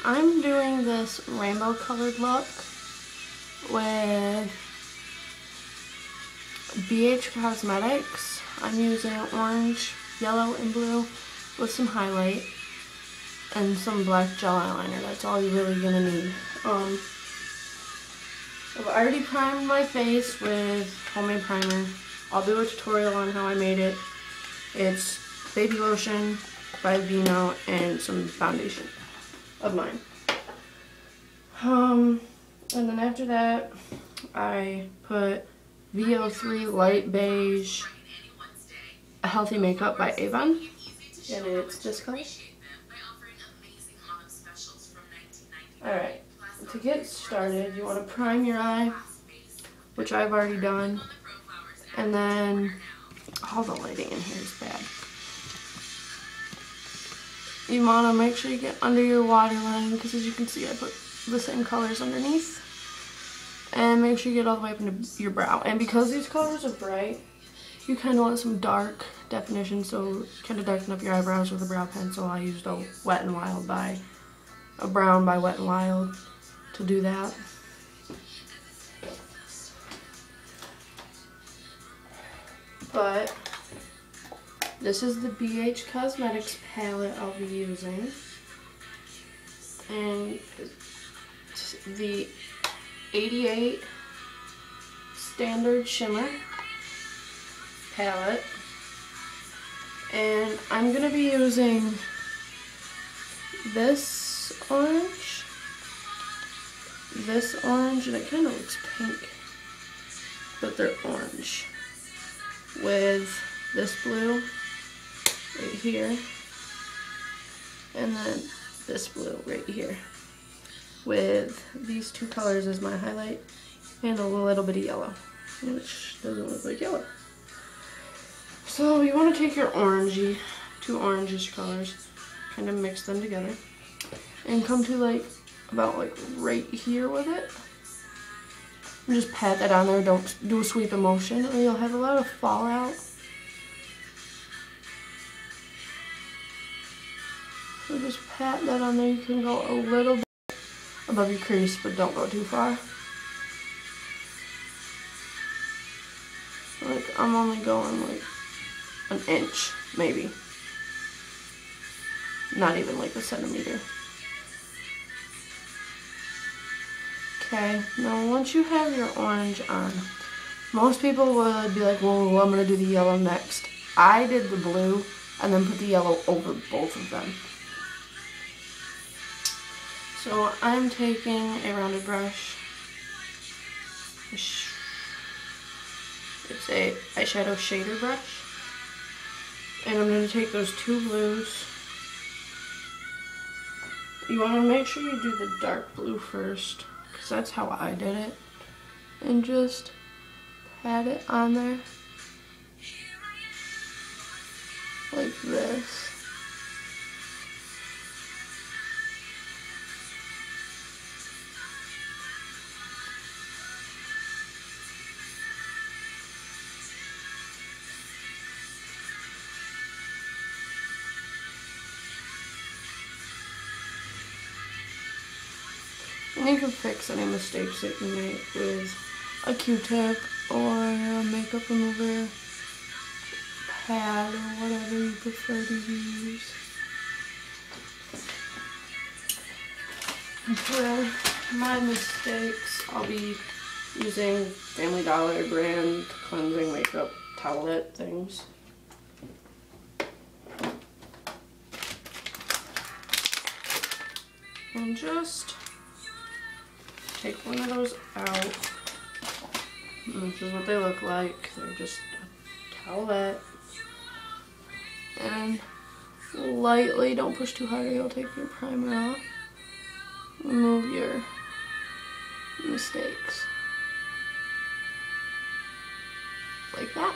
I'm doing this rainbow colored look with BH Cosmetics. I'm using orange, yellow, and blue with some highlight and some black gel eyeliner. That's all you're really gonna need. I've already primed my face with homemade primer. I'll do a tutorial on how I made it. It's baby lotion by Vino and some foundation of mine. And then after that, I put VO3 Light Beige Healthy Makeup by Avon, and it's this color. Alright, to get started, you want to prime your eye, which I've already done, and then, all the lighting in here is bad. You want to make sure you get under your waterline, because as you can see I put the same colors underneath. And make sure you get all the way up into your brow. And because these colors are bright, you kind of want some dark definition, so kind of darken up your eyebrows with a brow pencil. I used a Wet n Wild by a brown by Wet n Wild to do that. But this is the BH Cosmetics palette I'll be using, and it's the 88 Standard Shimmer palette, and I'm going to be using this orange, and it kind of looks pink, but they're orange, with this blue right here, and then this blue right here, with these two colors as my highlight, and a little bit of yellow, which doesn't look like yellow. So you want to take your orangey, two orangish colors, kind of mix them together, and come to like about like right here with it. And just pat that on there. Don't do a sweep motion, or you'll have a lot of fallout. So just pat that on there. You can go a little bit above your crease, but don't go too far. Like, I'm only going like an inch, maybe. Not even like a centimeter. Okay, now once you have your orange on, most people would be like, well, I'm going to do the yellow next. I did the blue and then put the yellow over both of them. So I'm taking a rounded brush. It's a eyeshadow shader brush. And I'm going to take those two blues. You want to make sure you do the dark blue first, because that's how I did it. And just pat it on there. Like this. And you can fix any mistakes that you make with a Q-tip or a makeup remover pad or whatever you prefer to use. And for my mistakes, I'll be using Family Dollar brand cleansing makeup towelette things. And just take one of those out. And this is what they look like. They're just a towelette. And lightly, don't push too hard or you'll take your primer off. Remove your mistakes. Like that.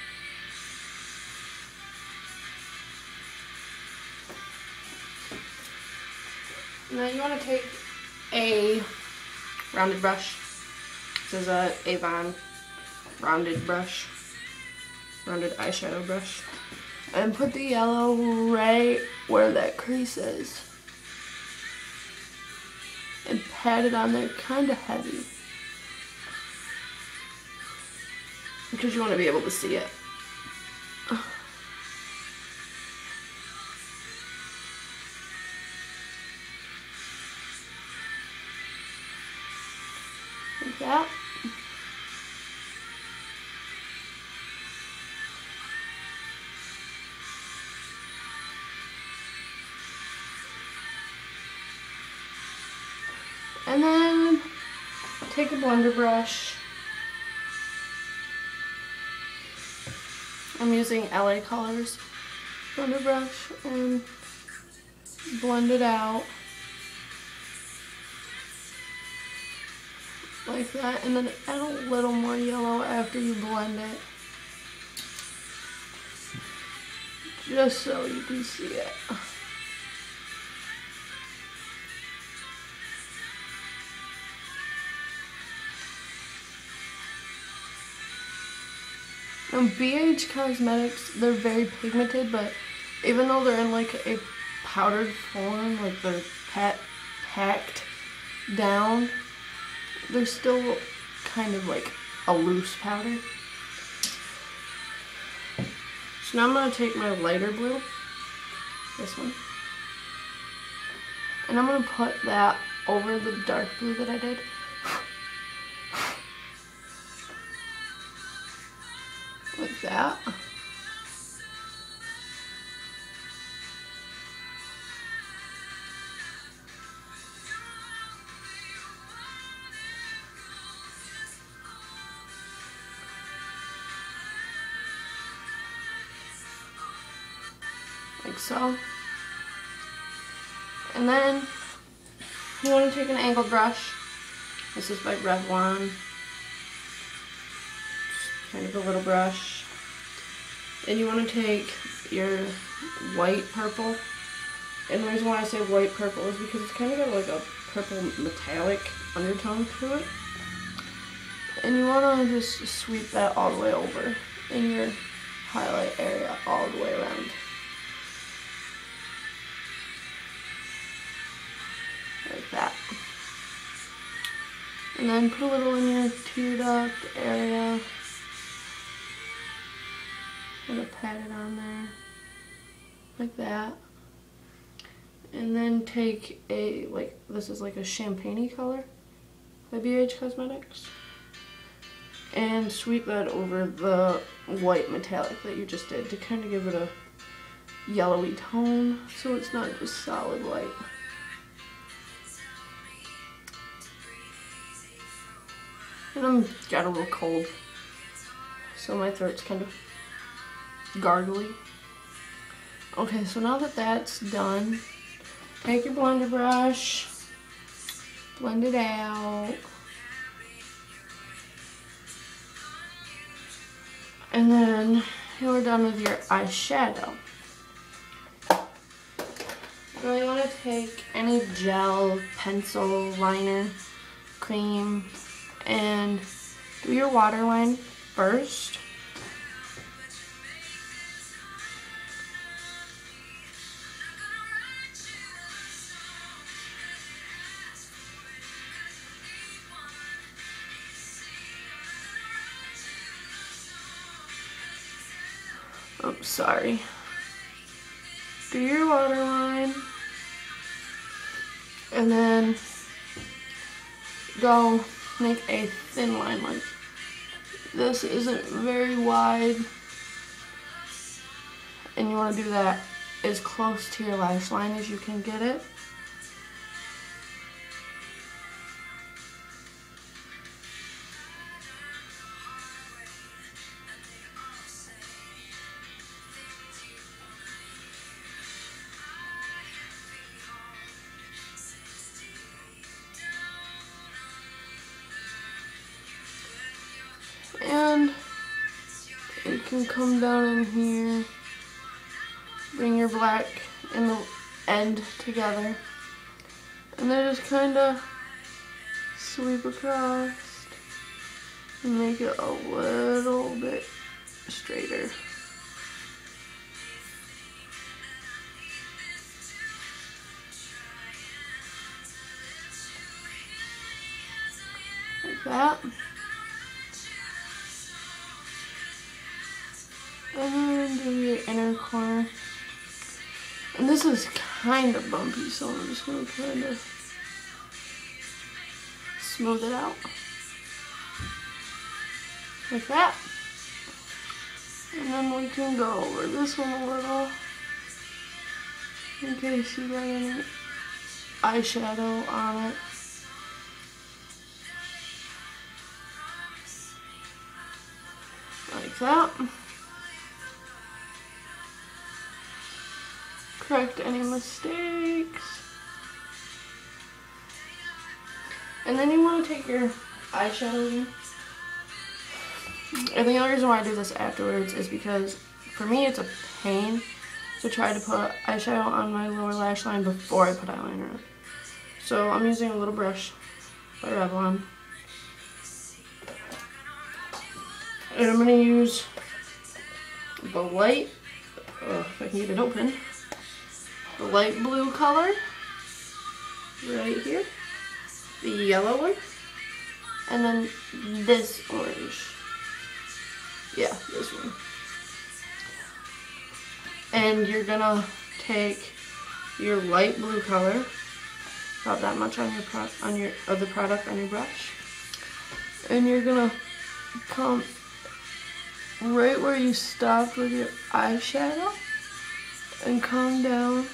Now you want to take a rounded brush. This is a Avon rounded brush, rounded eyeshadow brush, and put the yellow right where that crease is. and pat it on there kind of heavy because you want to be able to see it. Like that. And then take a blender brush. I'm using LA Colors blender brush and blend it out like that, and then add a little more yellow after you blend it, just so you can see it. BH Cosmetics, they're very pigmented, but even though they're in like a powdered form, like they're packed down, they're still kind of like a loose powder. So now I'm going to take my lighter blue, this one, and I'm going to put that over the dark blue that I did. Like that. Like so. And then you want to take an angled brush. This is by Revlon. Kind of a little brush. And you want to take your white purple. And the reason why I say white purple is because it's kind of got like a purple metallic undertone to it. And you want to just sweep that all the way over in your highlight area, all the way around. Like that. And then put a little in your tear duct area. I'm gonna pat it on there, like that. And then take a, like, this is like a champagne-y color by BH Cosmetics. And sweep that over the white metallic that you just did to kind of give it a yellowy tone, so it's not just solid white. And I'm got a little cold, so my throat's kind of gargly. Okay, so now that that's done, take your blender brush, blend it out, and then you're done with your eyeshadow. Now you want to take any gel, pencil, liner, cream, and do your waterline first. Oh, sorry. Do your waterline, and then go make a thin line. Like this isn't very wide, and you want to do that as close to your lash line as you can get it. And you can come down in here, bring your black and the end together, and then just kind of sweep across and make it a little bit straighter. that. And then do your inner corner. And this is kind of bumpy, so I'm just going to kind of smooth it out. Like that. And then we can go over this one a little. In case you got any eyeshadow on it. Like that. Correct any mistakes. And then you want to take your eyeshadow again. And the only reason why I do this afterwards is because for me it's a pain to try to put eyeshadow on my lower lash line before I put eyeliner on. So I'm using a little brush by Revlon. And I'm going to use the light, if I can get it open, the light blue color right here, the yellow one, and then this orange. Yeah, this one. And you're gonna take your light blue color, about that much on your of the product on your brush, and you're gonna come right where you stopped with your eyeshadow and come down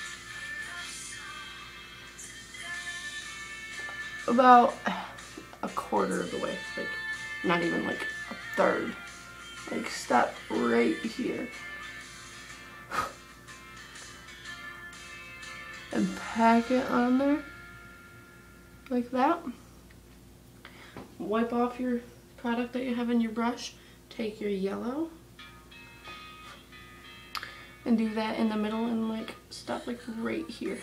about a quarter of the way, like not even like a third. Like stop right here and pack it on there like that. Wipe off your product that you have in your brush. Take your yellow and do that in the middle and like stop like right here.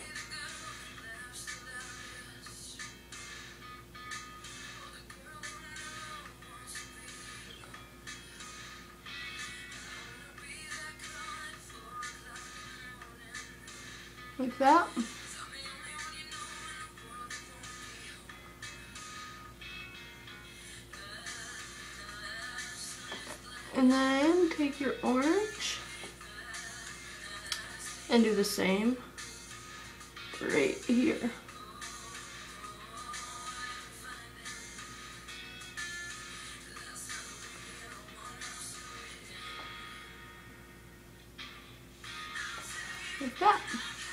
Like that. And then take your orange and do the same right here. Like that.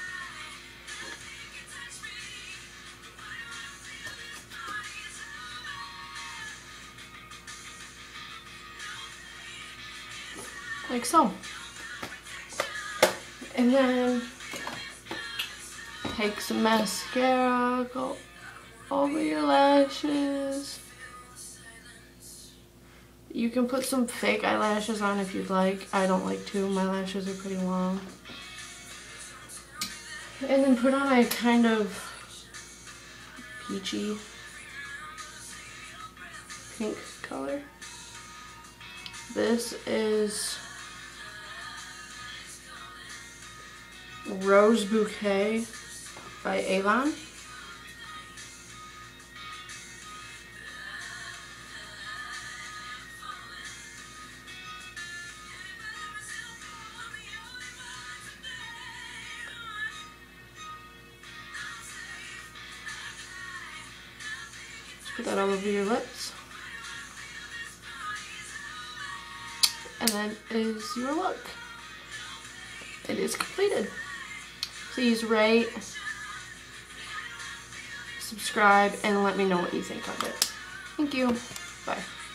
Like so. And then take some mascara, go over your lashes. You can put some fake eyelashes on if you'd like. I don't like to. My lashes are pretty long. And then put on a kind of peachy pink color. This is Rose Bouquet by Avon. Just put that all over your lips. And that is your look. It is completed. Please rate, subscribe, and let me know what you think of it. Thank you. Bye.